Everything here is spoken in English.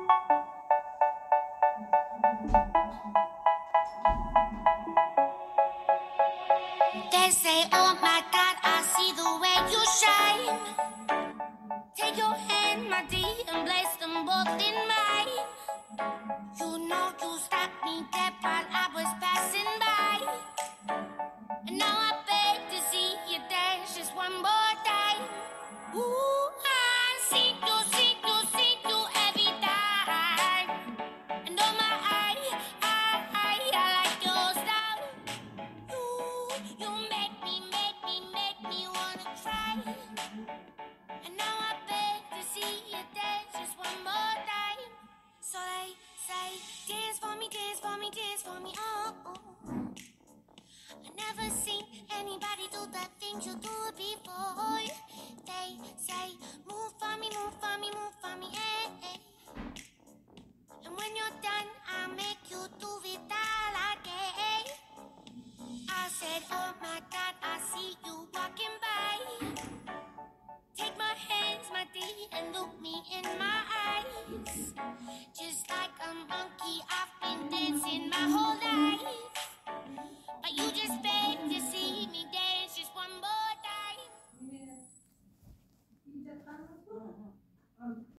They say, oh my God, I see the way you shine. Take your hand, my dear, and place them both in mine. You know you stopped me dead while I was passing by. And now I beg to see you dance just one more time. Ooh, I see you every time. And oh my, I like your style. You make me wanna try. And now I beg to see you dance just one more time. So they say, dance for me, dance for me, dance for me, oh. I never seen anybody do the things you do before. They say, move for me, move for me, move for me, eh. And when you're done, I'll make you do it all again. I said, oh my God, I see you walking by. Take my hands, my dear, and look me in my eyes. Just like a monkey, I've been dancing my whole life. But you just beg